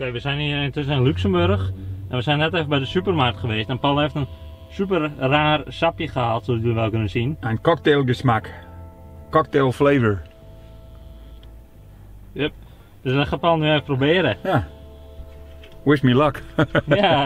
Oké, we zijn hier intussen in Luxemburg en we zijn net even bij de supermarkt geweest en Paul heeft een super raar sapje gehaald, zoals jullie wel kunnen zien. Een cocktailgesmak. Cocktail flavor. Yep. Dus dat gaat Paul nu even proberen. Ja. Wish me luck. Ja.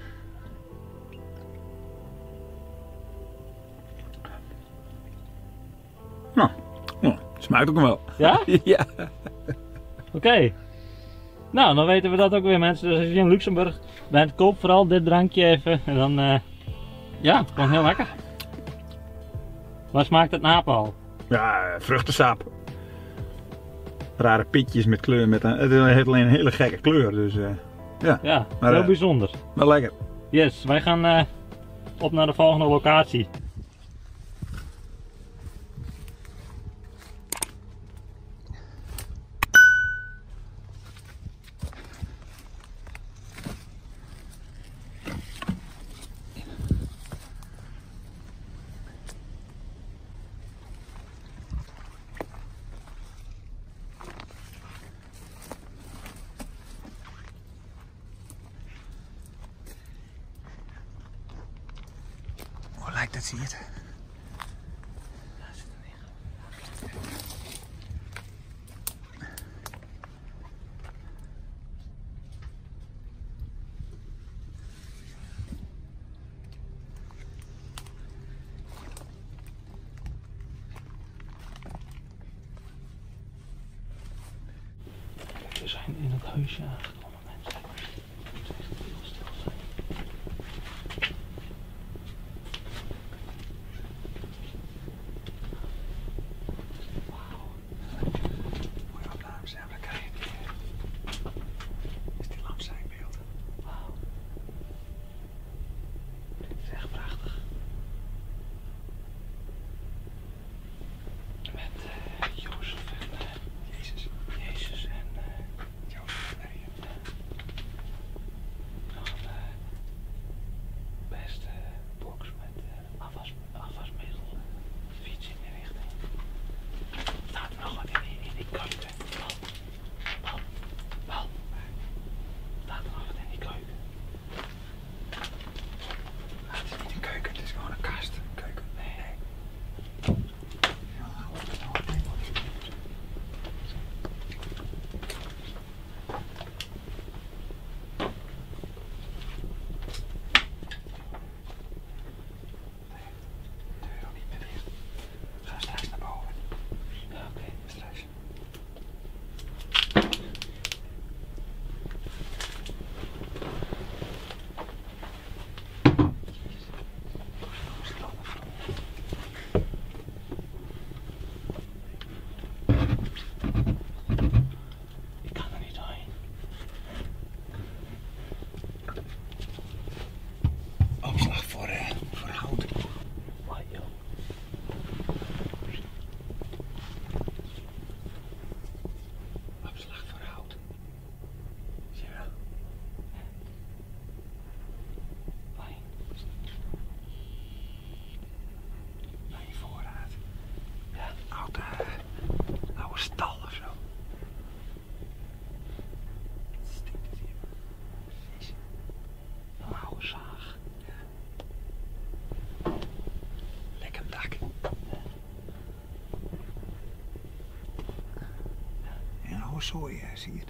Nou, smaakt ook wel. Ja? Ja. Oké. Nou, dan weten we dat ook weer, mensen. Dus als je in Luxemburg bent, koop vooral dit drankje even en dan ja, gewoon heel lekker. Waar smaakt het naar, Paul? Ja, vruchtensap. Rare pitjes met kleur. Het heeft alleen een hele gekke kleur. Dus ja. Ja, Maar, heel bijzonder. Wel lekker. Yes, wij gaan op naar de volgende locatie. Hoe lijkt het, zie je het? We zijn in het huisje aangekomen, mensen. Het moet echt heel stil zijn. Wauw. Mooie opnames hebben we krijgen. Is die lamp zijn beeld? Wauw. Dit is echt prachtig. Met Jozef en Jezus. Jezus en Jozef en Maria. nog een beste box met afwasmiddel. Fiets in de richting. Staat er nog wat in die keuken? Paul. Staat er nog wat in die keuken? Ah, het is niet een keuken, het is gewoon een kast. Een keuken. Nee. Ja, hou op, hou op. Deur ook niet meer dicht. We gaan straks naar boven. Ja, oké. Straks. Ik kan er niet doorheen. Opslag voor hout. Wat joh. Opslag voor hout. Zie je wel? Fijn. Bij je voorraad. Ja. Oude stal of zo. Het stinkt het hier. Vies. Een oude zaag. Lekker dak. En oude zooi, zie je het?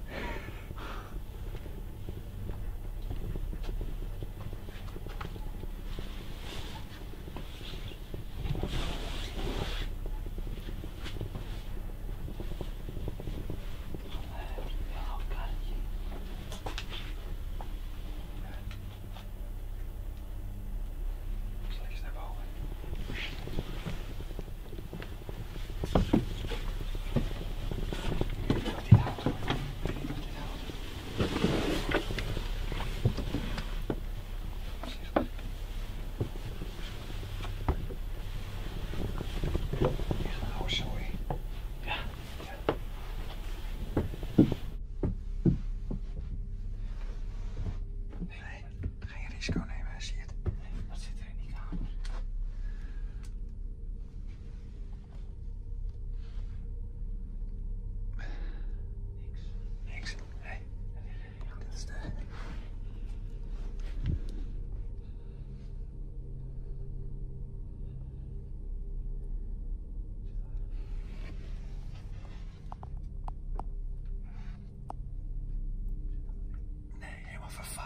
Een oud karretje. Straks naar boven. Dit hout hoor. Dit hout. Echt een oude zooi. Ja. Nee, geen risico nemen, zie je het? Wat zit er in die kamer? Niks. Nee.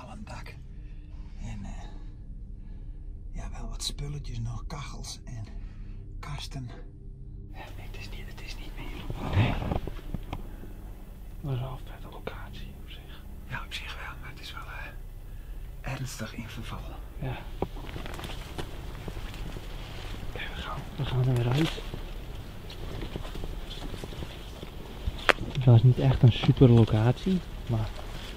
wel een dak. En ja, wel wat spulletjes nog, kachels en kasten. Ja, nee, het is niet meer. Nee. Dat is wel een vette locatie op zich. Ja, op zich wel, maar het is wel ernstig in verval. Ja. Kijk, we gaan er weer uit. Het was niet echt een super locatie, maar...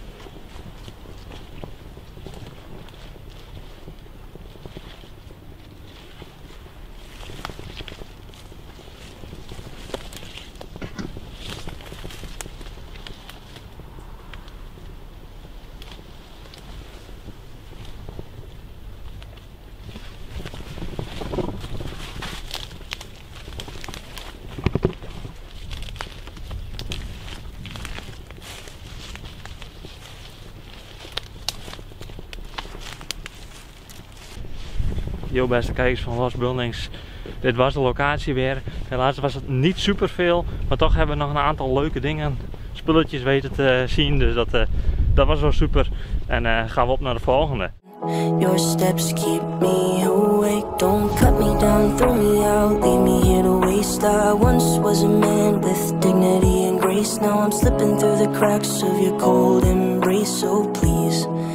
Yo, beste kijkers van Lost Buildings, dit was de locatie weer. Helaas was het niet super veel, maar toch hebben we nog een aantal leuke dingen, spulletjes weten te zien. Dus dat was wel super. En gaan we op naar de volgende. Your steps keep me awake. Don't cut me down, throw me out, leave me here to waste. I once was a man with dignity and grace. Now I'm slipping through the cracks of your cold embrace. So please